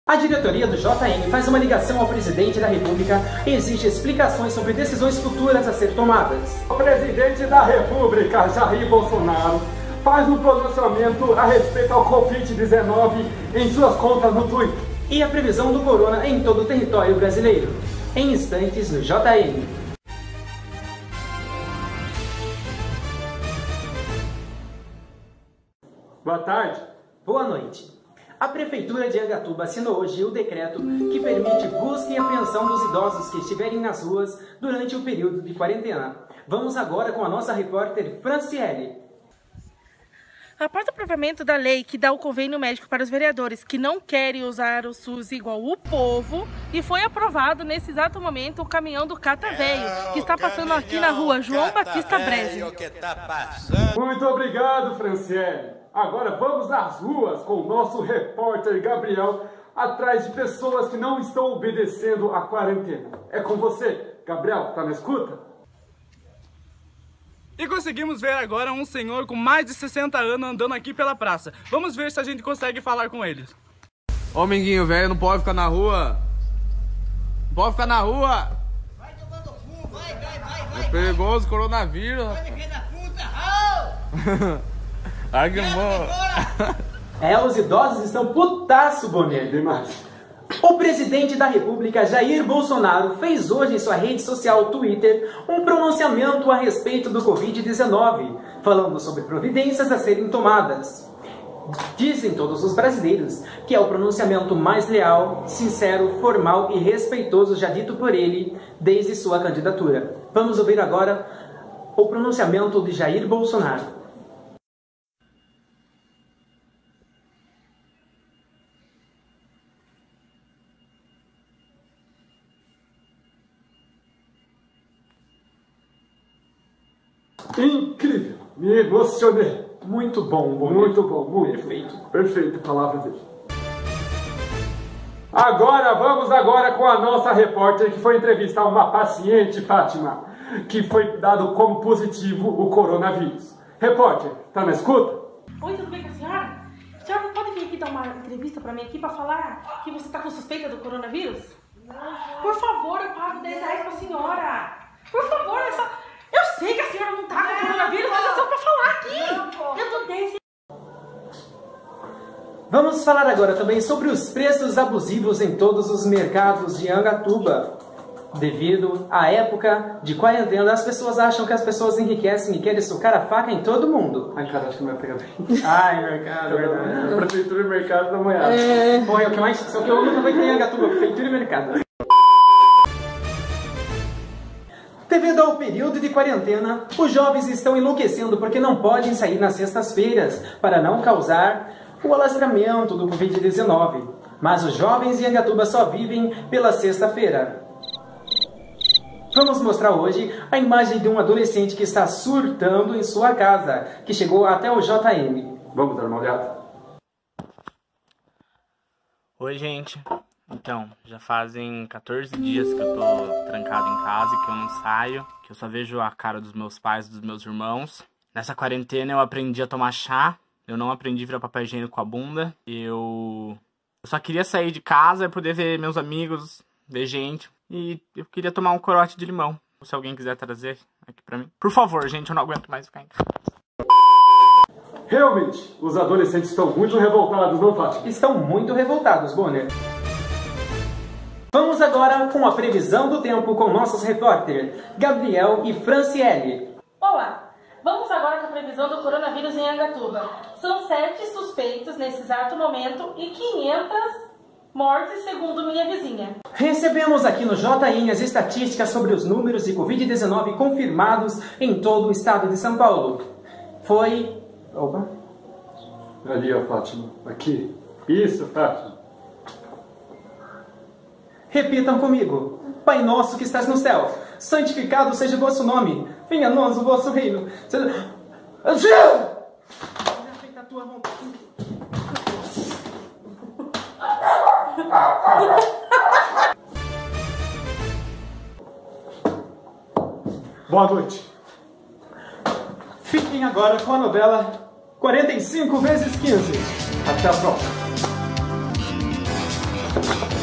A diretoria do JN faz uma ligação ao presidente da República e exige explicações sobre decisões futuras a ser tomadas. O presidente da República, Jair Bolsonaro, faz um pronunciamento a respeito ao Covid-19 em suas contas no Twitter. E a previsão do corona em todo o território brasileiro. Em instantes no JN. Boa tarde. Boa noite. A Prefeitura de Angatuba assinou hoje o decreto que permite busca e apreensão dos idosos que estiverem nas ruas durante o período de quarentena. Vamos agora com a nossa repórter Franciele. Após o aprovamento da lei que dá o convênio médico para os vereadores que não querem usar o SUS igual o povo, e foi aprovado nesse exato momento o caminhão do Cata Velho, que está passando aqui na rua João Batista Breze. Muito obrigado, Franciele. Agora vamos às ruas com o nosso repórter Gabriel, atrás de pessoas que não estão obedecendo à quarentena. É com você, Gabriel, tá na escuta? E conseguimos ver agora um senhor com mais de 60 anos andando aqui pela praça. Vamos ver se a gente consegue falar com eles. Ô, minguinho, velho, não pode ficar na rua. Não pode ficar na rua. Vai tomando fumo, vai. É perigoso, coronavírus. Vai me ver na puta, Ai, que bom. Os idosos estão putaço, Bonner. Demais. O presidente da República, Jair Bolsonaro, fez hoje em sua rede social Twitter um pronunciamento a respeito do Covid-19, falando sobre providências a serem tomadas. Dizem todos os brasileiros que é o pronunciamento mais leal, sincero, formal e respeitoso já dito por ele desde sua candidatura. Vamos ouvir agora o pronunciamento de Jair Bolsonaro. Incrível! Me emocionei. Muito bom, Muito bom, muito. Perfeito. Perfeito, palavra dele. Vamos com a nossa repórter que foi entrevistar uma paciente, Fátima, que foi dado como positivo o coronavírus. Repórter, tá na escuta? Oi, tudo bem com a senhora? A senhora não pode vir aqui dar uma entrevista para mim aqui para falar que você está com suspeita do coronavírus? Por favor, eu pago 10 reais para a senhora. Por favor, é só... Eu sei que a senhora não tá com coronavírus, mas é só pra falar aqui. Eu tô 10. Vamos falar agora também sobre os preços abusivos em todos os mercados de Angatuba. Devido à época de quarentena, as pessoas acham que as pessoas enriquecem e querem socar a faca em todo mundo. Ai, cara, acho que não vai pegar bem. Ai, mercado, verdade. Prefeitura e mercado da manhã. Porra, é o que mais... Só que eu nunca vou ter em Angatuba, prefeitura e mercado. Devido ao período de quarentena, os jovens estão enlouquecendo porque não podem sair nas sextas-feiras para não causar o alastramento do Covid-19. Mas os jovens de Angatuba só vivem pela sexta-feira. Vamos mostrar hoje a imagem de um adolescente que está surtando em sua casa, que chegou até o JM. Vamos dar uma olhada? Oi, gente. Então, já fazem 14 dias que eu tô trancado em casa e que eu não saio, que eu só vejo a cara dos meus pais e dos meus irmãos. Nessa quarentena eu aprendi a tomar chá, eu não aprendi a virar papel higiênico com a bunda. Eu só queria sair de casa e poder ver meus amigos, ver gente. E eu queria tomar um corote de limão, se alguém quiser trazer aqui pra mim. Por favor, gente, eu não aguento mais ficar em casa. Realmente, os adolescentes estão muito revoltados, não, Fátima? Estão muito revoltados, Bonner. Vamos agora com a previsão do tempo com nossos repórteres, Gabriel e Franciele. Olá! Vamos agora com a previsão do coronavírus em Angatuba. São 7 suspeitos nesse exato momento e 500 mortes, segundo minha vizinha. Recebemos aqui no JN as estatísticas sobre os números de Covid-19 confirmados em todo o estado de São Paulo. Foi... Opa! Ali, ó, Fátima. Aqui. Isso, Fátima. Repitam comigo. Pai nosso que estás no céu, santificado seja o vosso nome. Venha a nós o vosso reino. Seja feita a tua vontade. Boa noite. Fiquem agora com a novela 45 × 15. Até a próxima. Tchau.